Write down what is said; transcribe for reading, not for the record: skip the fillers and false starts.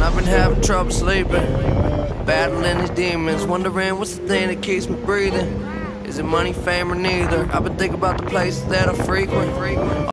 I've been having trouble sleeping, battling these demons, wondering what's the thing that keeps me breathing. Is it money, fame, or neither? I've been thinking about the places that I frequent.